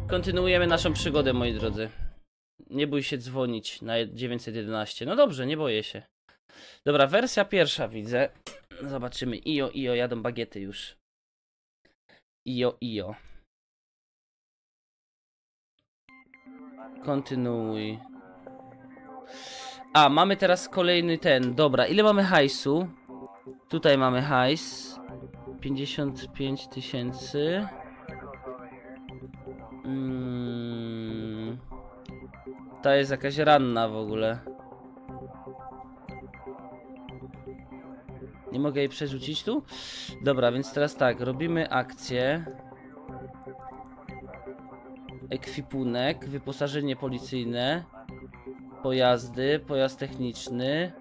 Kontynuujemy naszą przygodę, moi drodzy. Nie bój się dzwonić na 911. No dobrze, nie boję się. Dobra, wersja pierwsza widzę. Zobaczymy. Ijo, jadą bagiety już. Ijo. Kontynuuj. A, mamy teraz kolejny ten. Dobra, ile mamy hajsu? Tutaj mamy hajs. 55 000. Ta jest jakaś ranna w ogóle. Nie mogę jej przerzucić tu? Dobra, więc teraz tak, robimy akcję. Ekwipunek, wyposażenie policyjne. Pojazdy, pojazd techniczny.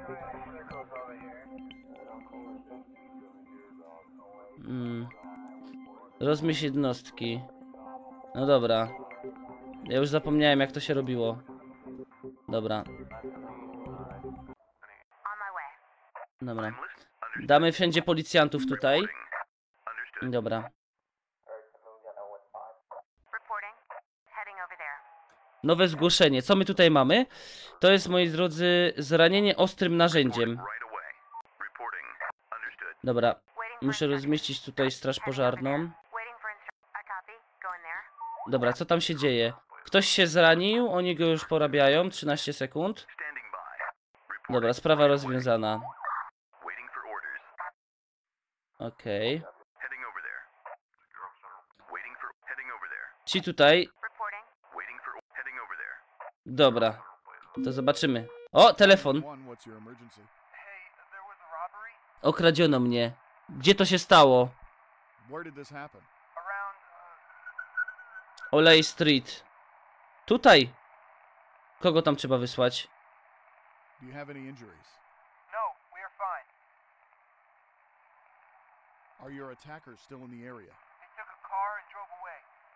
Rozmyśl jednostki. No dobra. Ja już zapomniałem, jak to się robiło. Dobra. Dobra. Damy wszędzie policjantów tutaj. Dobra. Nowe zgłoszenie. Co my tutaj mamy? To jest, moi drodzy, zranienie ostrym narzędziem. Dobra. Muszę rozmieścić tutaj straż pożarną. Dobra, co tam się dzieje? Ktoś się zranił, oni go już porabiają. 13 sekund. Dobra, sprawa rozwiązana. Okej. Ci tutaj. Dobra. To zobaczymy. O, telefon. Okradziono mnie. Gdzie to się stało? Olej Street. Tutaj. Kogo tam trzeba wysłać? Are your attackers still in the area? They took a car and drove away.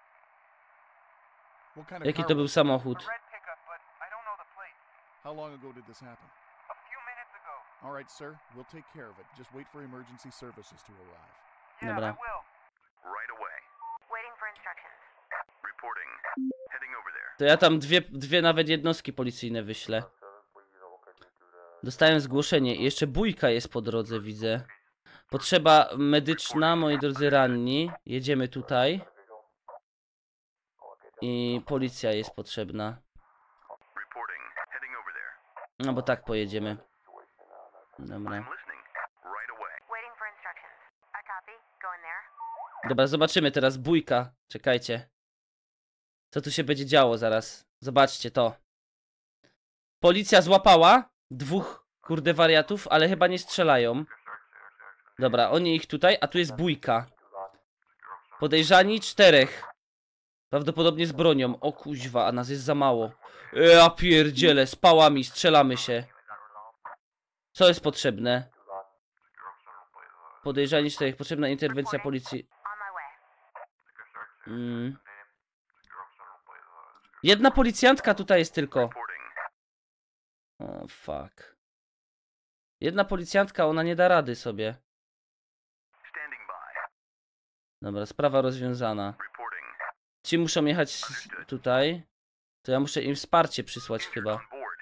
What kind of Jaki car to był was it? samochód? A red pickup, but I don't know the plate. How long ago did this happen? A few minutes ago. All right, sir. We'll take care of it. Just wait for emergency services to arrive. Yeah, Dobra. I will. Right away. Waiting for instructions. Reporting. Heading over there. To ja tam dwie nawet jednostki policyjne wyślę. Dostałem zgłoszenie. I jeszcze bójka jest po drodze, widzę. Potrzeba medyczna, moi drodzy ranni. Jedziemy tutaj. I policja jest potrzebna. Reporting. Heading over there. No bo tak pojedziemy. Dobra. I'm listening. Right away. Waiting for instructions. I copy. Go in there. Dobra, zobaczymy teraz bójka. Czekajcie. Co tu się będzie działo zaraz? Zobaczcie to. Policja złapała dwóch, kurde, wariatów, ale chyba nie strzelają. Dobra, oni ich tutaj, a tu jest bójka. Podejrzani 4. Prawdopodobnie z bronią. O kuźwa, a nas jest za mało. Ja pierdzielę, z pałami, strzelamy się. Co jest potrzebne? Podejrzani 4. Potrzebna interwencja policji. On my way. Jedna policjantka tutaj jest tylko. Reporting. O, fuck. Jedna policjantka, ona nie da rady sobie. Standing by. Dobra, sprawa rozwiązana. Reporting. Ci muszą jechać tutaj. To ja muszę im wsparcie przysłać chyba. On board.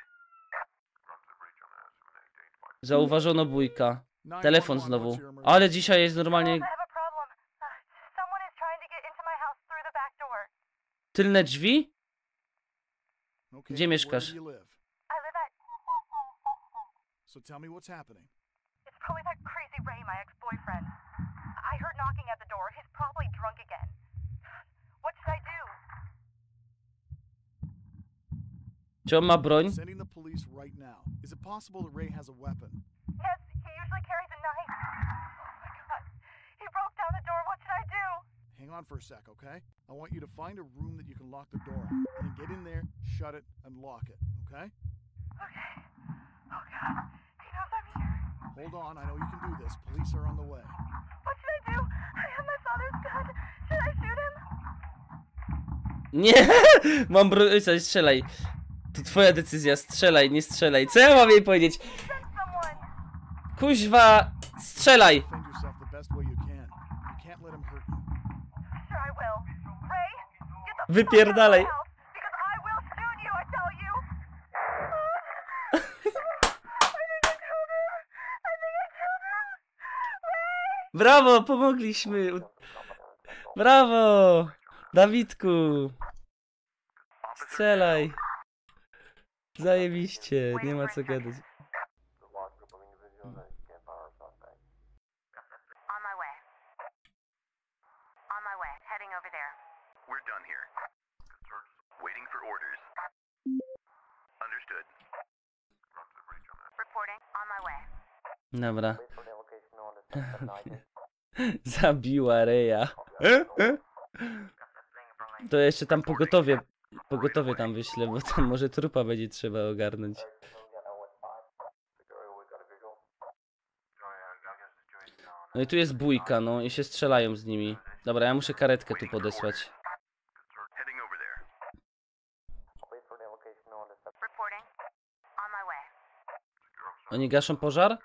Zauważono bójka. Telefon znowu. Ale dzisiaj jest normalnie I have a problem. Someone is trying to get into my house through the back door. tylne drzwi? Okay, Gdzie mieszkasz? Where do you live? I live at... So tell me what's happening. It's probably that crazy Ray, my ex-boyfriend. I heard knocking at the door. He's probably drunk again. What should I do? Czy on ma broń? Sending the police right now. Is it possible that Ray has a weapon? Yes, he usually carries a knife. Oh my god. He broke down the door. What should I do? Hang on for a sec, okay? I want you to find a room that you can lock the door on. And then get in there, shut it, and lock it, okay? Okay. Oh god. He knows I'm here. Hold on, I know you can do this. Police are on the way. What should I do? I have my father's gun. Should I shoot him? Nie! Mam broń, strzelaj. To twoja decyzja, strzelaj, nie strzelaj. Co ja mam jej powiedzieć? Send someone. Kuźwa, strzelaj! Defend yourself the best way you can. You can't let him hurt you. Sure I will. Ray, get Wypierdalaj. Because I will soon you, I tell you. Brawo, pomogliśmy. Brawo. Dawidku. Strzelaj. Zajebiście, nie ma co gadać. On my way. On my way. Heading over there. We're done here. Waiting for orders. Understood. Reporting. On my way. Dobra. Zabiła Reja. To jeszcze tam pogotowie tam wyślę, bo tam może trupa będzie trzeba ogarnąć. No i tu jest bójka, no i się strzelają z nimi. Dobra, ja muszę karetkę tu podesłać. Heading over there. Reporting. On my way. Oni gaszą pożar?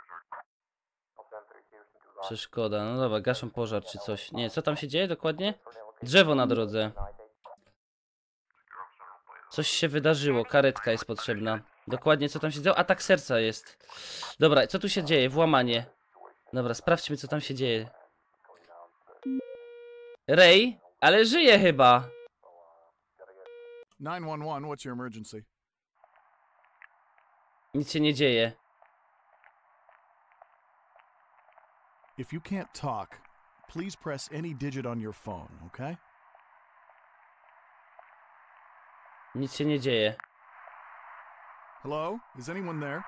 Przeszkoda, no dobra, gaszą pożar czy coś. Nie, co tam się dzieje dokładnie? Drzewo na drodze. Coś się wydarzyło, karetka jest potrzebna. Dokładnie co tam się działo? Atak serca jest. Dobra, co tu się dzieje? Włamanie. Dobra, sprawdźmy co tam się dzieje. Ray? Ale żyje chyba. 911, what's your emergency? Nic się nie dzieje. If you can't talk, please press any digit on your phone, okay? Nic się nie dzieje. Hello? Is anyone there?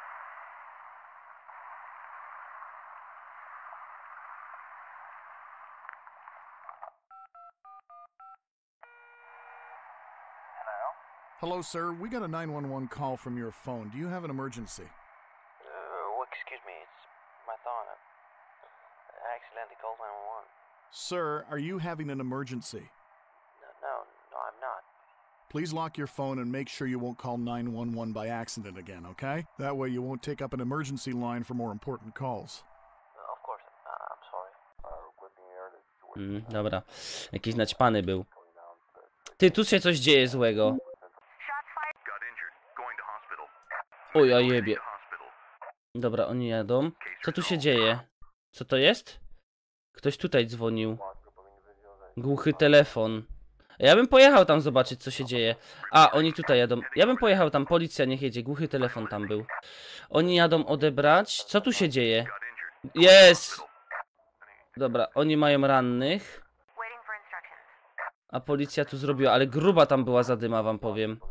Hello, sir. We got a 911 call from your phone. Do you have an emergency? Excuse me, it's my thought. I accidentally called 911. Sir, are you having an emergency? No, I'm not. Please lock your phone and make sure you won't call 911 by accident again, okay? That way you won't take up an emergency line for more important calls. Of course, I'm sorry. Dobra. Jakiś naćpany był. Ty, tu się coś dzieje złego. Shots fired. Got injured. Going to hospital. Oj, a jebie. To hospital. Dobra, oni jadą. Co tu się dzieje? Co to jest? Ktoś tutaj dzwonił. Głuchy telefon. Ja bym pojechał tam zobaczyć co się dzieje. A, oni tutaj jadą. Ja bym pojechał tam, policja niech jedzie. Głuchy telefon tam był. Oni jadą odebrać. Co tu się dzieje? Got injured. Jest! Dobra, oni mają rannych. Waiting for instructions. A policja tu zrobiła, ale gruba tam była zadyma, wam powiem.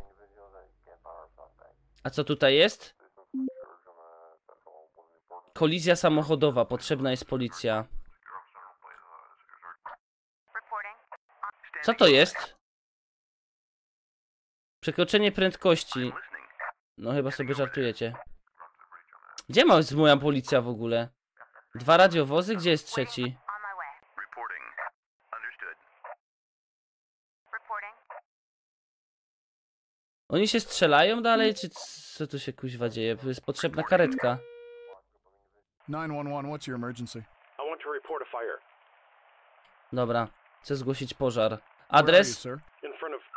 A co tutaj jest? Kolizja samochodowa, potrzebna jest policja. Reporting. Co to jest? Przekroczenie prędkości. Listening. No chyba sobie żartujecie. Gdzie jest moja policja w ogóle? 2 radiowozy? Gdzie jest trzeci? On my way. Reporting. Understood. Reporting. Oni się strzelają dalej, czy co tu się kuźwa dzieje? Jest potrzebna karetka. 911, what's your emergency? I want to report a fire Dobra, chcę zgłosić pożar. Where are you, Adres? sir? in front of.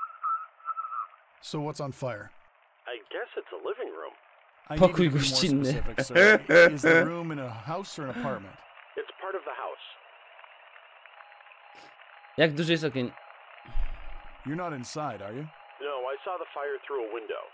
So what's on fire? I guess it's a living room. I need Pokój you to be more gościnny. specific, sir. Is the room in a house or an apartment? It's part of the house. Jak duży jest ogień? You're not inside, are you? No, I saw the fire through a window.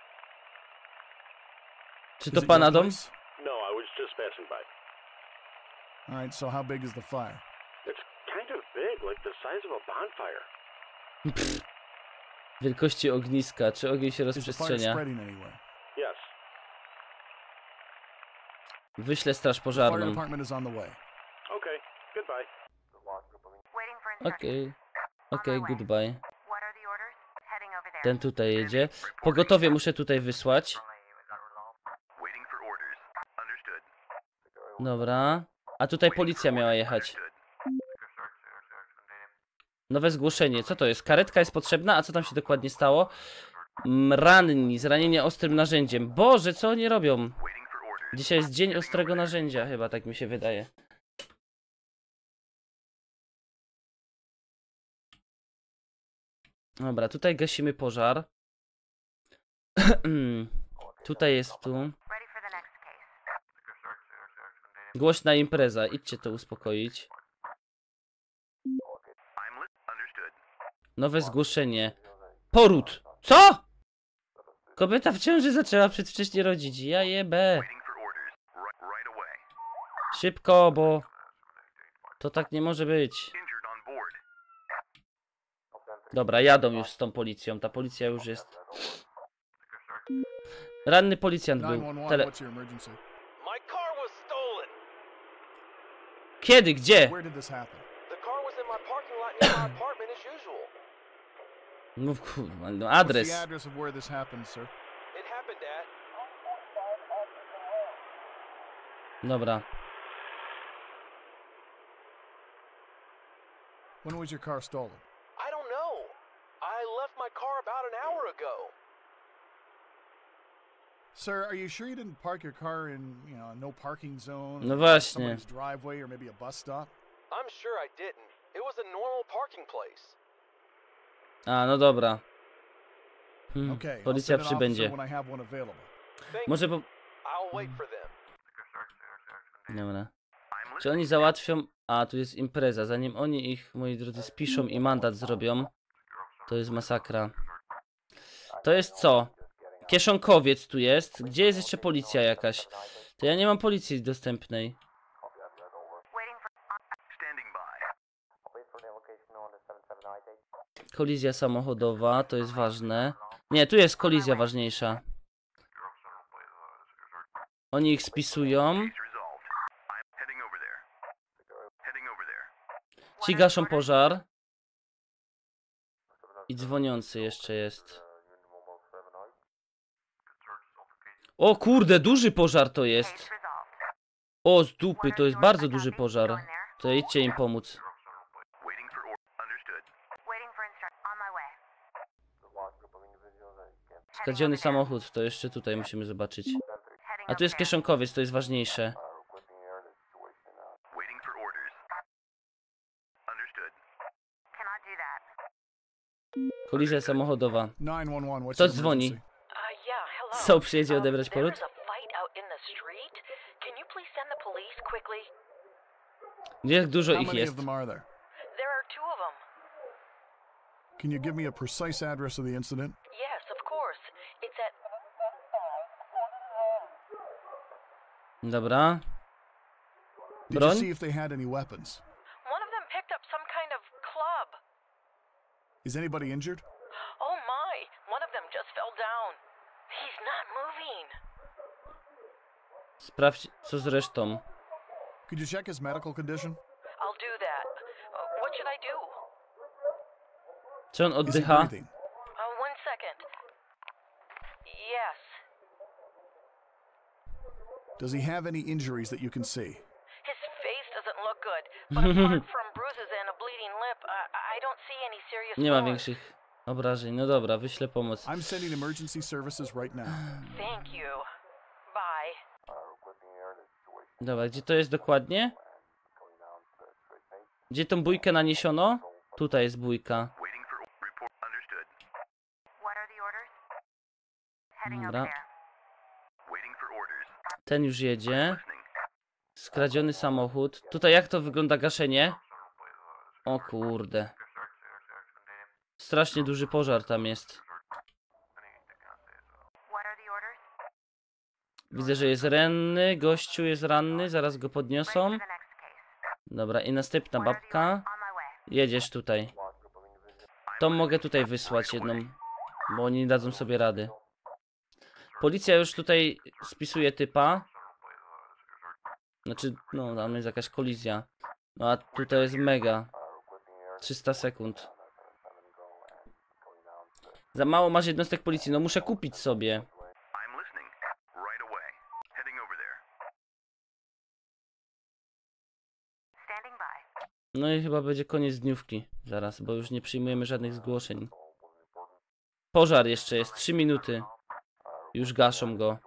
Czy Is to it pana your dom? place? No, I was just passing by. All right, so how big is the fire? It's kind of big, like the size of a bonfire. Wielkości ogniska. Czy ogień się Is the fire rozprzestrzenia? spreading anywhere? Yes. Wyślę straż Fire pożarną. department is on the way. Okay. Goodbye. Waiting for instructions. Okej, goodbye. What are the orders? Heading over there. Ten tutaj jedzie. Pogotowie muszę tutaj wysłać. Waiting for orders. Understood. Dobra. A tutaj policja miała jechać. Understood. Nowe zgłoszenie. Co to jest? Karetka jest potrzebna? A co tam się dokładnie stało? Ranni, zranienie ostrym narzędziem. Boże, co oni robią? Waiting for orders. Dzisiaj jest dzień ostrego narzędzia, chyba tak mi się wydaje. Dobra, tutaj gasimy pożar. Tutaj jest tu. Ready for the next case. Głośna impreza, idźcie to uspokoić. Understood. Nowe zgłoszenie. Poród! Co?! Kobieta w ciąży zaczęła przedwcześnie rodzić. Ja jebę. Waiting for orders. Right away. Szybko, bo to tak nie może być. Injured on board. Dobra, jadą już z tą policją. Ta policja już jest. Ranny policjant był. 911, what's your emergency? My car was stolen. Kiedy? Gdzie? Where did this happen? The car was in my parking lot near my apartment as usual. No kurwa, no What's adres. the address of where this happened, sir? It happened at Dobra. When was your car stolen? I don't know. I left my car about an hour ago. Sir, are you sure you didn't park your car in, a no parking zone? No or właśnie. Somebody's driveway or maybe a bus stop? I'm sure I didn't. It was a normal parking place. A, no dobra. Okay, I'll Policja send an officer przybędzie. when I have one available. Thank Może you. po... I'll wait for them. Dobra. Czy oni załatwią... A, tu jest impreza. Zanim oni ich, moi drodzy, spiszą i mandat zrobią, to jest masakra. To jest co? Kieszonkowiec tu jest. Gdzie jest jeszcze policja jakaś? To ja nie mam policji dostępnej. Waiting for. Standing by. Kolizja samochodowa, to jest ważne. Nie, tu jest kolizja ważniejsza. Oni ich spisują. Case resolved. I'm heading over there. Heading over there. Ci gaszą pożar. I dzwoniący jeszcze jest. O kurde, duży pożar to jest. Case resolved. O, z dupy, to jest bardzo duży pożar. To idźcie im pomóc. Waiting for Understood. Waiting for instruction. On my way. Skradziony samochód, to jeszcze tutaj musimy zobaczyć. Heading A tu jest up there. kieszonkowiec, to jest ważniejsze. Waiting for orders. Understood. Cannot do that. Kolizja samochodowa. 911, what's Kto your dzwoni? emergency? Yeah, hello. Co, przyjedzie odebrać There poród? is a fight out in the street. Can you please send the police quickly? Jak dużo How ich many jest? of them are there? There are two of them. Can you give me a precise address of the incident? Yes, of course. It's at Dobra. Did you Broń? see if they had any weapons? one of them picked up some kind of club. Is anybody injured? Oh my, one of them just fell down. He's not moving. Sprawdź, co z resztą. Could you check his medical condition? I'll do that. What should I do? Czy on Is he oddycha? breathing? One second. Yes. Does he have any injuries that you can see? His face doesn't look good, but apart from bruises and a bleeding lip, I don't see any serious Nie ma wounds. większych obrażeń. No dobra, wyślę pomoc. I'm sending emergency services right now. Thank you. Bye. Dobra, gdzie to jest dokładnie? Gdzie tą bójkę naniesiono? Tutaj jest bójka. Waiting for report. Understood. What are the orders? Heading up Dobra. there. Waiting for orders. Ten już jedzie. Listening. Skradziony samochód. Tutaj jak to wygląda gaszenie? O kurde. Strasznie duży pożar tam jest. What are the orders? Widzę, że jest ranny. Gościu jest ranny. Zaraz go podniosą. For the next case. Dobra, i następna What are the babka. orders? On my way. Jedziesz tutaj. To mogę tutaj wysłać jedną, bo oni nie dadzą sobie rady. Policja już tutaj spisuje typa. Znaczy, no tam jest jakaś kolizja. No a tutaj jest mega. 300 sekund. Za mało masz jednostek policji, no muszę kupić sobie. I'm listening. Right away. Heading over there. Standing by. No i chyba będzie koniec dniówki zaraz, bo już nie przyjmujemy żadnych zgłoszeń. Pożar jeszcze jest, 3 minuty. Już gaszą go.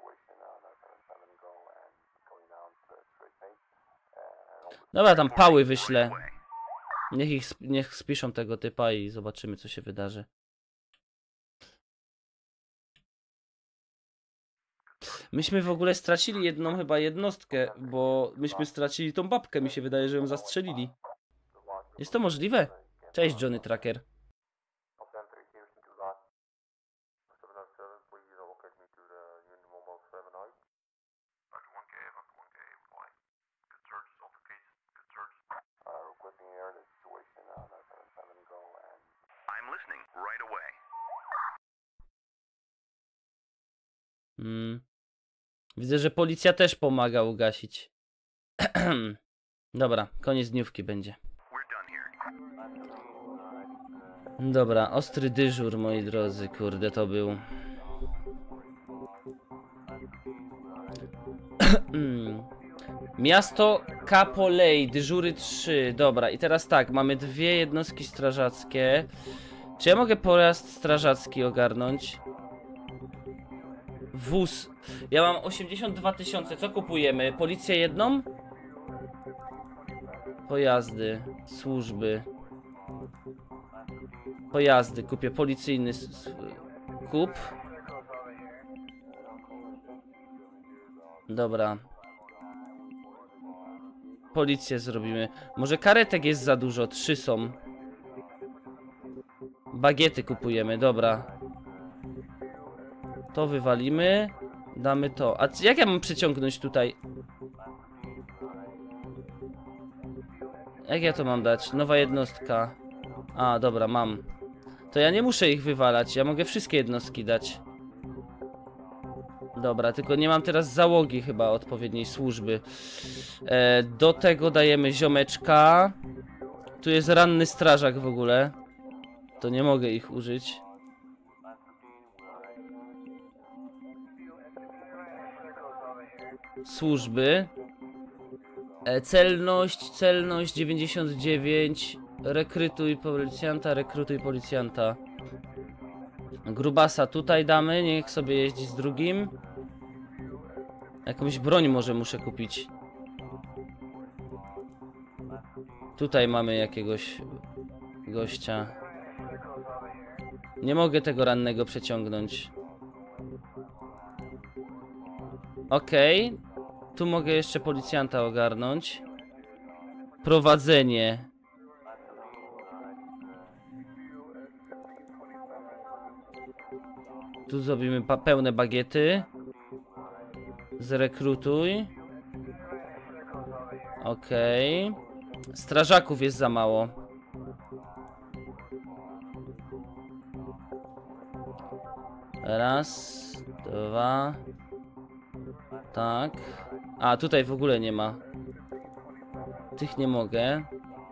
Dobra, tam pały wyślę. Niech spiszą tego typa i zobaczymy, co się wydarzy. Myśmy w ogóle stracili jedną chyba jednostkę, bo myśmy stracili tą babkę, mi się wydaje, że ją zastrzelili. Jest to możliwe? Cześć, Johnny Tracker. I'm listening right away. Widzę, że policja też pomaga ugasić. Dobra, koniec dniówki będzie. We're done here. Dobra, ostry dyżur, moi drodzy, kurde to był. Miasto Capolei, dyżury 3. Dobra, i teraz tak, mamy 2 jednostki strażackie. Czy ja mogę pojazd strażacki ogarnąć? Wóz. Ja mam 82 000. Co kupujemy? Policję jedną? Pojazdy, służby. Pojazdy, kupię policyjny kup. Dobra. Policję zrobimy. Może karetek jest za dużo, 3 są. Bagiety kupujemy, dobra. To wywalimy. Damy to. A jak ja mam przeciągnąć tutaj? Jak ja to mam dać? Nowa jednostka. A, dobra, mam. To ja nie muszę ich wywalać, ja mogę wszystkie jednostki dać. Dobra, tylko nie mam teraz załogi chyba odpowiedniej służby. Do tego dajemy ziomeczka. Tu jest ranny strażak w ogóle. To nie mogę ich użyć. Służby. Celność 99. Rekrutuj policjanta. Grubasa tutaj damy, niech sobie jeździ z drugim. Jakąś broń może muszę kupić. Tutaj mamy jakiegoś gościa. Nie mogę tego rannego przeciągnąć. Okej. Tu mogę jeszcze policjanta ogarnąć. Prowadzenie. Tu zrobimy pełne bagiety. Zrekrutuj. Okej. Strażaków jest za mało. Raz, dwa. Tak. A, tutaj w ogóle nie ma. Tych nie mogę.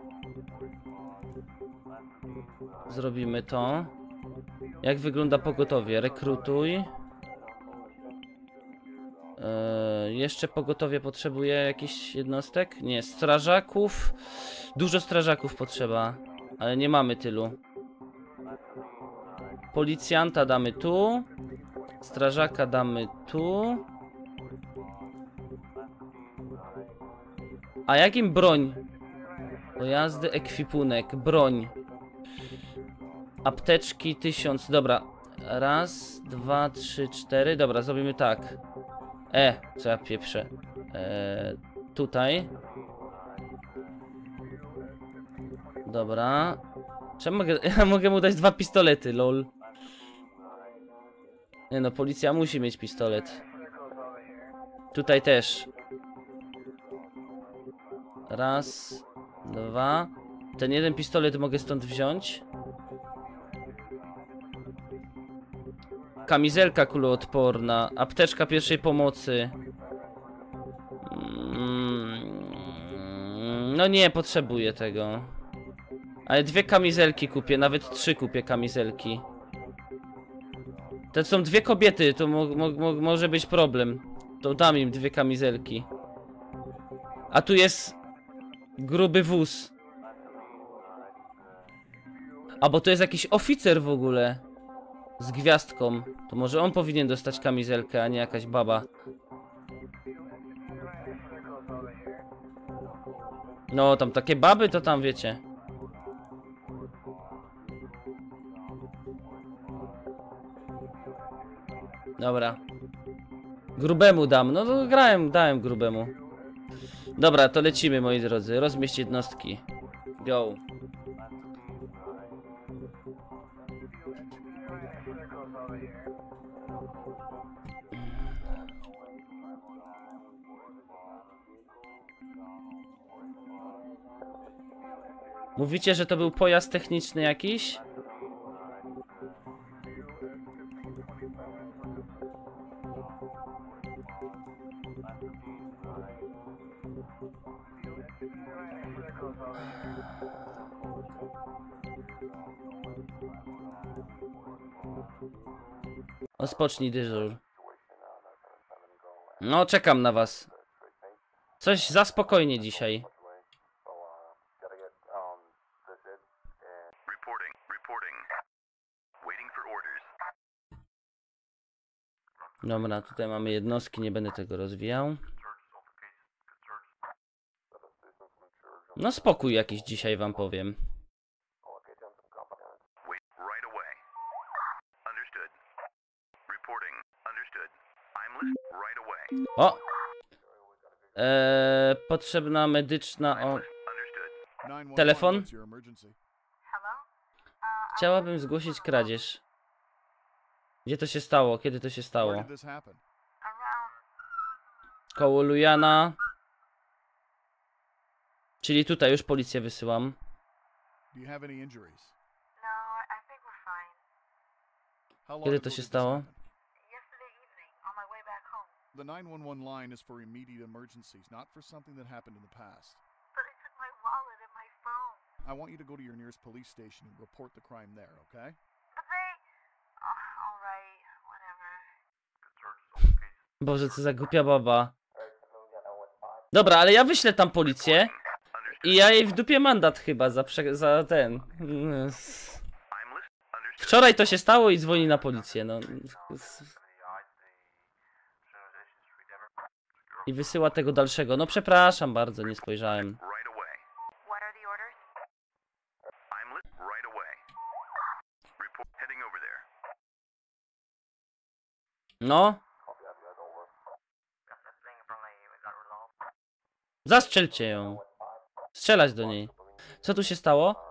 Zrobimy to. Jak wygląda pogotowie? Rekrutuj. Jeszcze pogotowie potrzebuje jakichś jednostek? Nie, strażaków. Dużo strażaków potrzeba, ale nie mamy tylu. Policjanta damy tu. Strażaka damy tu. A jakim broń? Pojazdy, ekwipunek, broń. Apteczki 1000, dobra. Raz, dwa, trzy, cztery. Dobra, zrobimy tak. Co ja pieprzę? Tutaj. Dobra. Czemu mogę? Ja mogę mu dać 2 pistolety, lol. Nie no, policja musi mieć pistolet. Tutaj też. Raz, dwa. Ten jeden pistolet mogę stąd wziąć. Kamizelka kuloodporna. Apteczka pierwszej pomocy. No nie, potrzebuję tego. Ale 2 kamizelki kupię, nawet 3 kupię kamizelki. To są 2 kobiety, to może być problem. To dam im 2 kamizelki. A tu jest gruby wóz. A bo to jest jakiś oficer w ogóle. Z gwiazdką. To może on powinien dostać kamizelkę, a nie jakaś baba. No, tam takie baby to tam wiecie. Dobra. Grubemu dam. No to dałem grubemu. Dobra, to lecimy, moi drodzy. Rozmieść jednostki. Go. Mówicie, że to był pojazd techniczny jakiś? Rozpocznij dyżur. No, czekam na was. Coś za spokojnie dzisiaj. Dobra, tutaj mamy jednostki, nie będę tego rozwijał. No spokój jakiś dzisiaj wam powiem. O! Potrzebna medyczna... O, 911, telefon? what's your emergency? Hello? chciałabym zgłosić kradzież. Gdzie to się stało? Kiedy to się Where stało? did this happen? Around. Koło Lujana. Czyli tutaj już policję wysyłam. Do you have any injuries? No, I think we're fine. How long Kiedy ago to się did this stało? happen? Yesterday evening, on my way back home. The 911 line is for immediate emergencies, not for something that happened in the past. But I took my wallet and my phone. I want you to go to your nearest police station and report the crime there, okay? But they... Oh, alright, whatever. Boże, co za głupia baba. Dobra, ale ja wyślę tam policję. I ja jej w dupie mandat chyba za ten. Wczoraj to się stało i dzwoni na policję, no. I wysyła tego dalszego. No przepraszam bardzo, nie spojrzałem. What are the orders? No. Zastrzelcie ją. Strzelać do niej. Co tu się stało?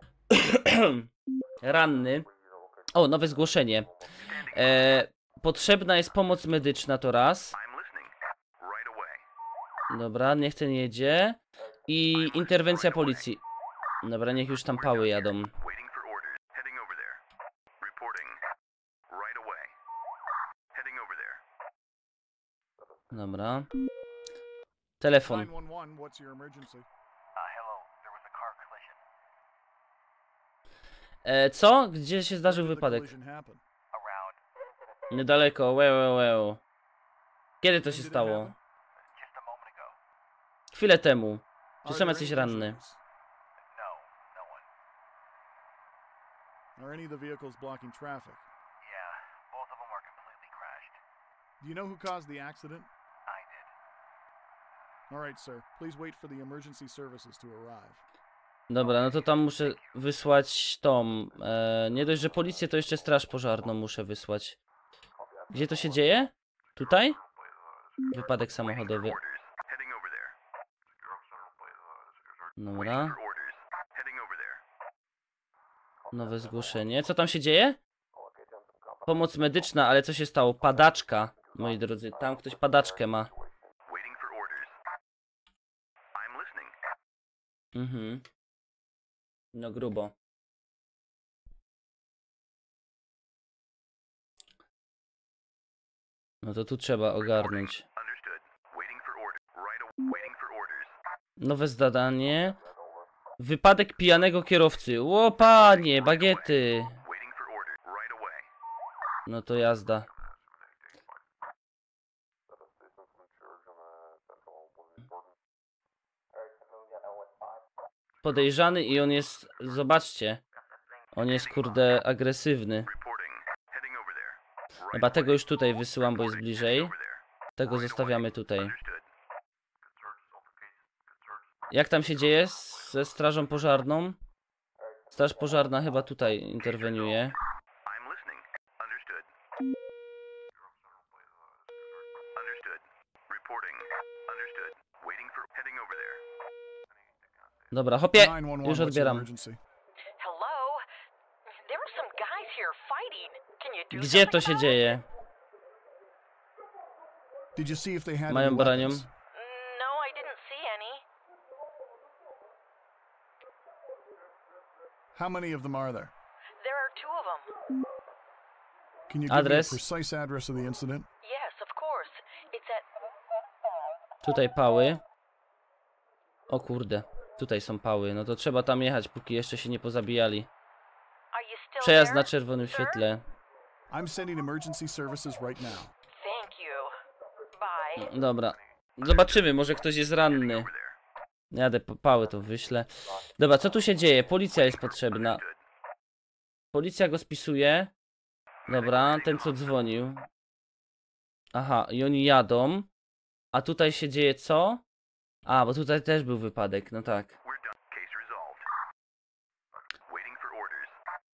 Ranny. O, nowe zgłoszenie. Potrzebna jest pomoc medyczna, to raz. Dobra, niech ten jedzie. I interwencja policji. Dobra, niech już tam pały jadą. Dobra. Telefon. 911, what's your emergency? Hello. There was a car collision. Co? Gdzie się zdarzył Where did the wypadek? collision happen? Around Niedaleko, łeł. Kiedy to When się did it stało? happen? just a moment ago. Chwilę temu. Czy Are są there jacyś any ranne? injuries? No, no one. Are any of the vehicles blocking traffic? Yeah, both of them are completely crashed. Do you know who caused the accident? I did. All right, sir. Please wait for the emergency services to arrive. Dobra, no to tam muszę wysłać tą... nie dość, że policję, to jeszcze straż pożarną muszę wysłać. Gdzie to się dzieje? Tutaj? Wypadek samochodowy. Dobra. Nowe zgłoszenie. Co tam się dzieje? Pomoc medyczna, ale co się stało? Padaczka, moi drodzy. Tam ktoś padaczkę ma. Mhm. No grubo. No to tu trzeba ogarnąć. Nowe zadanie. Wypadek pijanego kierowcy. Ło panie, bagiety. No to jazda. Podejrzany i on jest... Zobaczcie. On jest kurde agresywny. Chyba tego już tutaj wysyłam, bo jest bliżej. Tego zostawiamy tutaj. Jak tam się dzieje ze strażą pożarną? Straż pożarna chyba tutaj interweniuje. Dobra, hopie, 911, już what's your odbieram. emergency? Hello? There are some guys here fighting. Can you do Gdzie to something się about it? dzieje? Did you see if they had Mają any bronią. weapons? No, I didn't see any. How many of them are there? There are two of them. Can you give me a Adres? precise address of the incident? Yes, of course. It's at... Tutaj pały. O kurde, tutaj są pały. No to trzeba tam jechać, póki jeszcze się nie pozabijali. Are you still Przejazd there? na czerwonym sir? świetle. I'm sending emergency services right now. Thank you. Bye. Dobra. Zobaczymy, może ktoś jest ranny. Jadę po pały, to wyślę. Dobra, co tu się dzieje? Policja jest potrzebna. Policja go spisuje. Dobra, ten co dzwonił. Aha, i oni jadą. A tutaj się dzieje co? A, bo tutaj też był wypadek, no tak. We're done. Case resolved. Waiting for orders.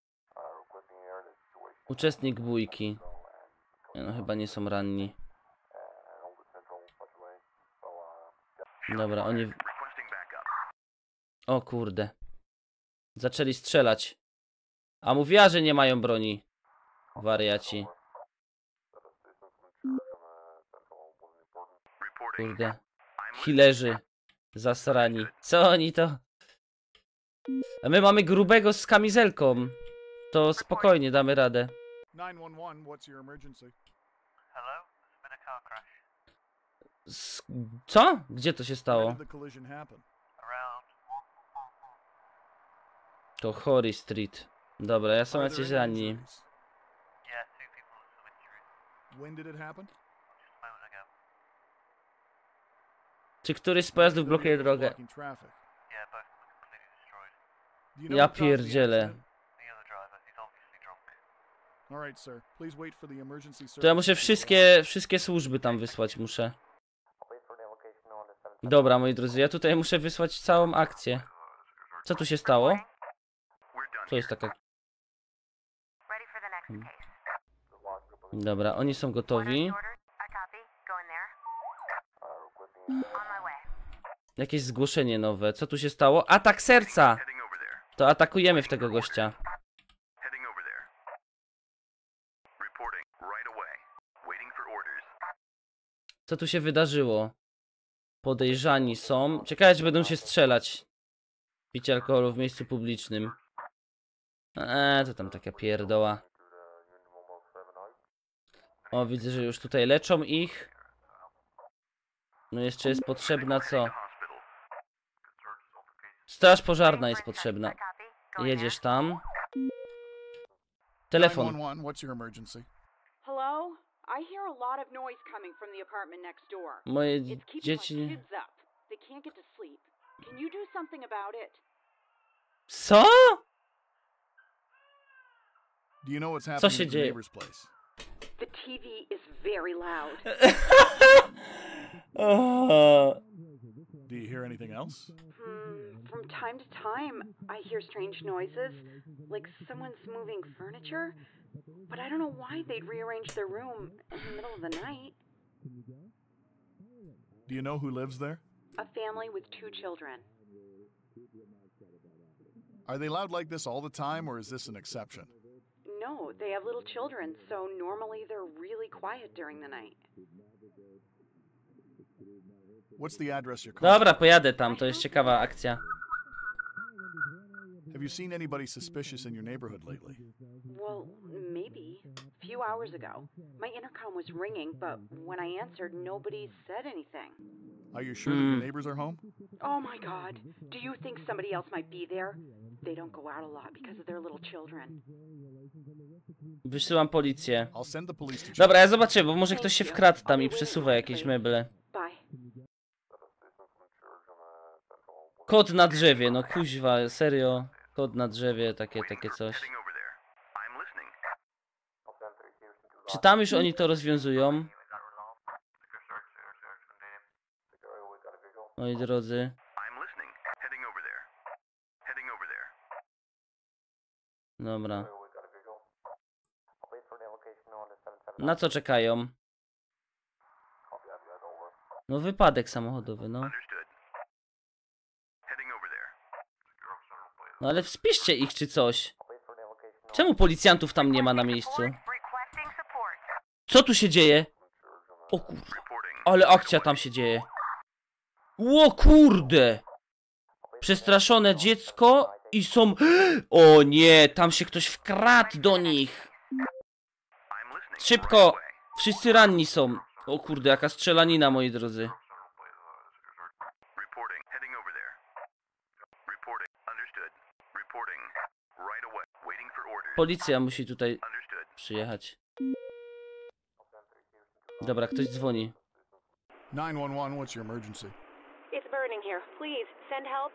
Uczestnik bójki. Nie, no chyba nie są ranni. Dobra, oni... Requesting backup. O kurde. Zaczęli strzelać. A mówiła, że nie mają broni. Wariaci. Reporting. Kurde. Healerzy. Zasrani. Co oni to? A my mamy grubego z kamizelką. To spokojnie damy radę. 911, what's your emergency? Hello? There's been a car crash. Co? Gdzie to się Where stało? did the collision happen? Around. To Horry Street. Dobra, ja są Are there jacyś any ranni. injuries? Yeah, two people with some injuries. When did it happen? Just a moment ago. Czy któryś z pojazdów blokuje drogę? Blocking traffic. Yeah, both of them are completely destroyed. Do you know Ja what caused the pierdzielę. accident? The other driver, he's obviously drunk. All right, sir. Please wait for the emergency To ja service muszę to wszystkie służby tam wysłać muszę. Dobra, moi drodzy, ja tutaj muszę wysłać całą akcję. Co tu się stało? We're done. Co jest taka... Ready for the next case. Dobra, oni są gotowi. Orders? I copy. Go in there. On my way. Jakieś zgłoszenie nowe. Co tu się stało? Atak serca! Heading over there. To atakujemy w tego gościa. Heading over there. Reporting right away. Waiting for orders. Co tu się wydarzyło? Podejrzani są. Ciekawe, czy będą się strzelać. Picie alkoholu w miejscu publicznym. To tam taka pierdoła. O, widzę, że już tutaj leczą ich. No jeszcze jest potrzebna co? Hospital. Straż pożarna jest potrzebna. I copy. Go in Jedziesz tam. Telefon. 911, what's your emergency? Hello? I hear a lot of noise coming from the apartment next door. Moje It's keeping my dzieci... kids up. They can't get to sleep. Can you do something about it? Co? Do you know what's Co happening się at the dzieje? neighbor's place? The TV is very loud. O, Do you hear anything else? From time to time, I hear strange noises, like someone's moving furniture, but I don't know why they'd rearrange their room in the middle of the night. Do you know who lives there? A family with 2 children. Are they loud like this all the time, or is this an exception? No, they have little children, so normally they're really quiet during the night. What's the address you're calling? dobra, pojadę tam, to jest ciekawa akcja. Have you seen anybody suspicious in your neighborhood lately? Well, maybe. A few hours ago. My intercom was ringing, but when I answered, nobody said anything. Are you sure that your neighbors are home? Oh my god. Do you think somebody else might be there? They don't go out a lot because of their little children. Wysyłam policję. I'll send the police to check. Dobra, ja zobaczę, bo może ktoś się wkradł tam i przesuwa jakieś meble. Bye. Kot na drzewie, no kuźwa, serio. Kot na drzewie, takie coś. Heading over there. I'm listening. Czy tam już oni to rozwiązują? Moi drodzy. I'm listening. Heading over there. Heading over there. Dobra. Na co czekają? No wypadek samochodowy, no. Understood. Heading over there. No ale wspiszcie ich czy coś. Czemu policjantów tam nie ma na miejscu? Requesting support. Co tu się dzieje? O kurde. Ale akcja tam się dzieje. Ło kurde. Przestraszone dziecko i są... O nie, tam się ktoś wkradł do nich. Szybko. Wszyscy ranni są. O kurde, jaka strzelanina, moi drodzy. Reporting. Heading over there. Reporting. Understood. Reporting. Right away. Waiting for orders. Policja musi tutaj Understood. przyjechać. Dobra, ktoś dzwoni. 911, what's your emergency? It's burning here. Please, send help.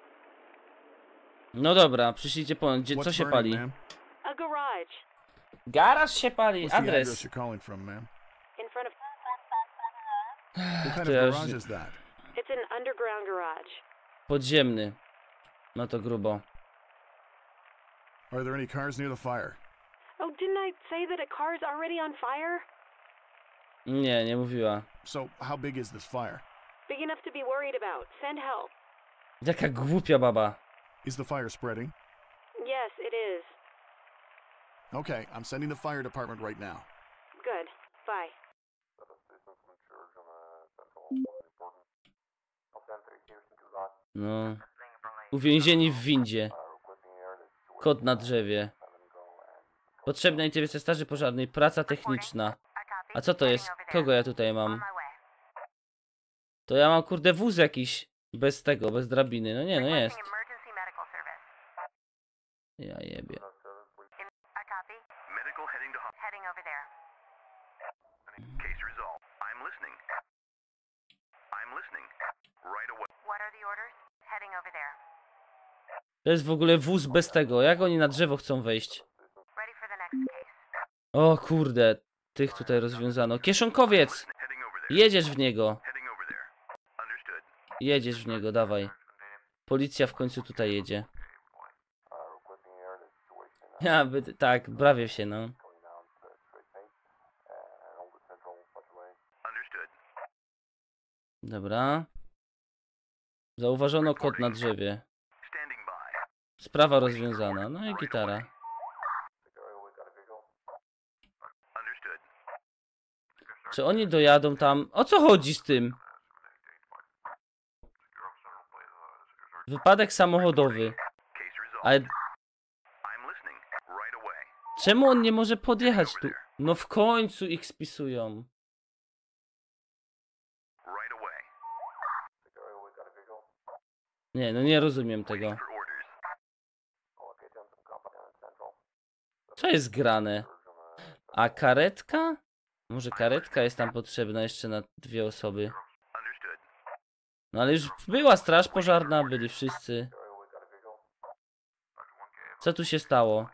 No dobra, przyszlijcie po... Gdzie, co What's się burning, pali? ma'am? A garage. Garaż się pali, What's the address adres. you're calling from, ma'am? In front of... What kind To of ja już garage nie- is that? It's an underground garage. Podziemny. No to grubo. Are there any cars near the fire? Oh, didn't I say that a car's already on fire? Nie, nie mówiła. So, how big is this fire? Big enough to be worried about. Send help. Jaka głupia baba. Is the fire spreading? Yes, it is. Okay, I'm sending the fire department right now. Good. Bye. No. Uwięzieni w windzie. Kot na drzewie. Potrzebna interwencja straży pożarnej. Praca techniczna. A co to jest? Kogo ja tutaj mam? To ja mam kurde wóz jakiś. Bez tego, bez drabiny. No nie, no jest. Emergency medical service. Ja jebie. I copy. Medical heading to Heading over there. case resolved. I'm listening. I'm listening. Right away. What are the orders? Heading over there. To jest w ogóle wóz bez tego. Jak oni na drzewo chcą wejść? Ready for the next case. O kurde. Tych tutaj rozwiązano. Kieszonkowiec! Heading over there. Jedziesz w niego. Heading over there. Understood. Jedziesz w niego, dawaj. Policja w końcu tutaj jedzie. Ja by... Tak, bawię się, no. Understood. Dobra. Zauważono kot na drzewie. Standing by. Sprawa rozwiązana. No i gitara. Understood. Czy oni dojadą tam? O co chodzi z tym? Wypadek samochodowy. Case resolved. Ale I'm listening. Right away. czemu on nie może podjechać tu? No w końcu ich spisują. Right away. Nie, no nie rozumiem tego. For orders. Co jest grane? A karetka? Może karetka jest tam potrzebna jeszcze na 2 osoby. Understood. No ale już była straż pożarna, byli wszyscy. Co tu się stało?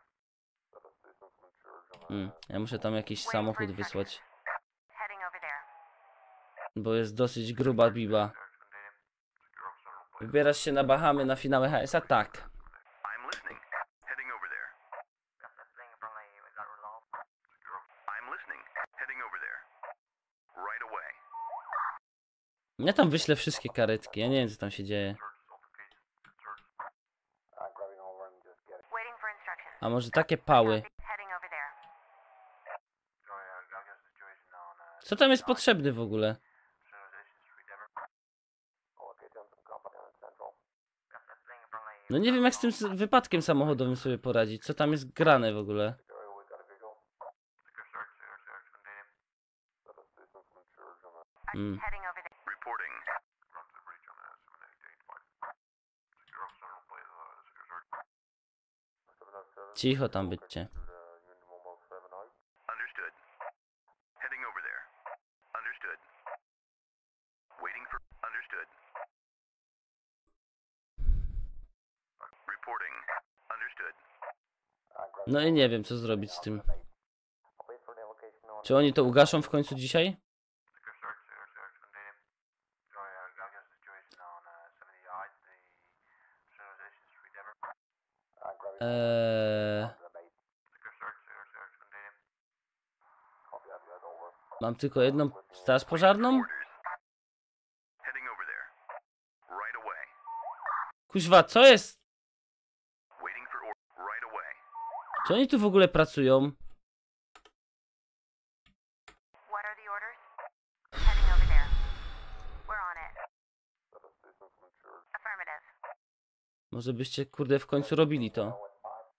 Ja muszę tam jakiś samochód wysłać. Heading over there. Bo jest dosyć gruba biba. Wybierasz się na Bahamy na finały HS-a? Tak. I'm listening. Heading over there. I'm listening. Heading over there. Right away. Ja tam wyślę wszystkie karetki. Ja nie wiem co tam się dzieje. Waiting for instructions. A może takie pały? Heading over there. Co tam jest potrzebny w ogóle? No nie wiem jak z tym wypadkiem samochodowym sobie poradzić. Co tam jest grane w ogóle? Heading over there. Reporting. Cicho tam bycie. Understood. Heading over there. Understood. Waiting for... Understood. Reporting. Understood. No i nie wiem co zrobić z tym. Czy oni to ugaszą w końcu dzisiaj? Mam tylko jedną straż pożarną? Orders. Heading over there. Right away. Kuźwa, co jest? Czy oni tu w ogóle pracują? What are the orders? Heading over there. We're on it. Affirmative. Może byście, kurde, w końcu robili to.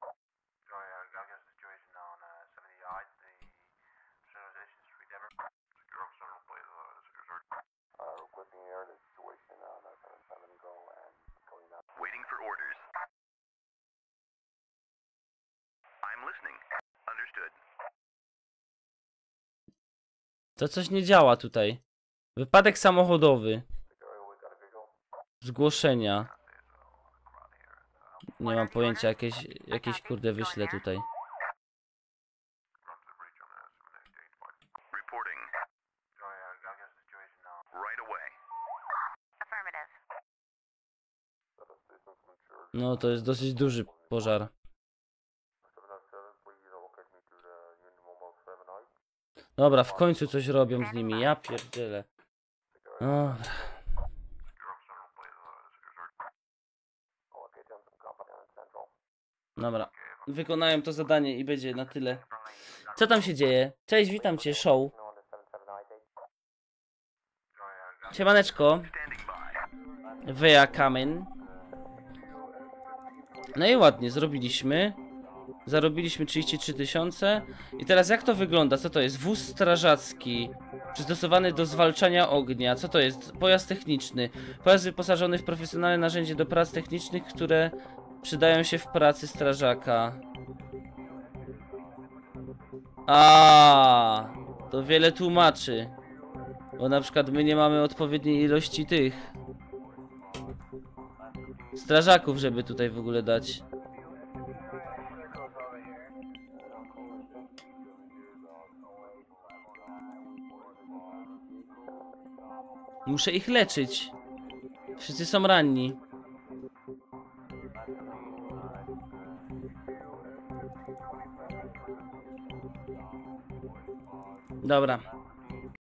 Waiting for orders. I'm listening. Understood. To coś nie działa tutaj. Wypadek samochodowy. Zgłoszenia. Nie mam pojęcia, jakieś kurde wyślę tutaj. Reporting. Right away. Affirmative. No to jest dosyć duży pożar. Dobra, w końcu coś robią z nimi, ja pierdzielę. Dobra. Dobra, wykonają to zadanie i będzie na tyle. Co tam się dzieje? Cześć, witam cię, show. Siemaneczko. Weja Kamen. No i ładnie, zrobiliśmy. Zarobiliśmy 33 000. I teraz jak to wygląda? Co to jest? Wóz strażacki. Przystosowany do zwalczania ognia. Co to jest? Pojazd techniczny. Pojazd wyposażony w profesjonalne narzędzie do prac technicznych, które przydają się w pracy strażaka. A, to wiele tłumaczy. Bo na przykład my nie mamy odpowiedniej ilości tych strażaków, żeby tutaj w ogóle dać. Muszę ich leczyć. Wszyscy są ranni. Dobra.